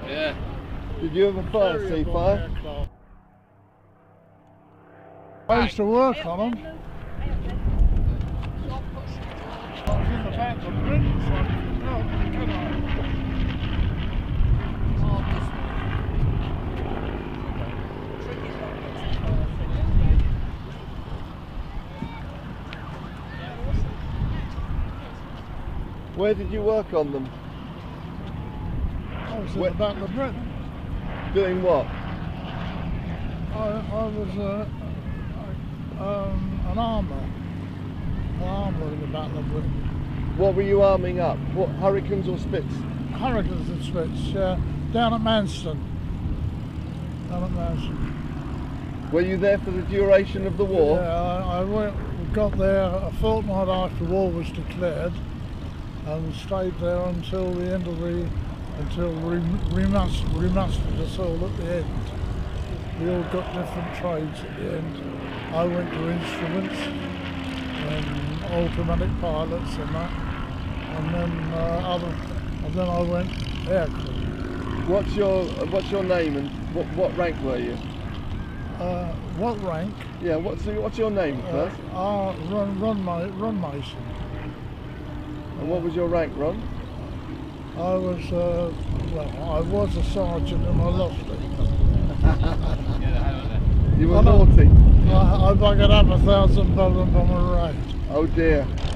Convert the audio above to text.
Yeah. Did you ever fire C-fire? I used to work on them. I was in the back of the Britain, so I couldn't help, could I? Where did you work on them? I was in the back of the Britain. Doing what? I was an armourer. An armourer in the Battle of Britain. What were you arming up? What, Hurricanes or Spits? Hurricanes and Spits, yeah. Down at Manson. Down at Manson. Were you there for the duration of the war? Yeah, I got there a fortnight after war was declared and stayed there until the end of the, until remustered us all at the end. We all got different trades at the end. I went to instruments and automatic pilots and that, and then I went aircrew. What's your name and what rank were you? What rank? Yeah, what's your name first? Ron Mason. And what was your rank, Ron? I was I was a sergeant and I lost it. You were naughty. I buggered up $1,000 on a raid. Oh dear.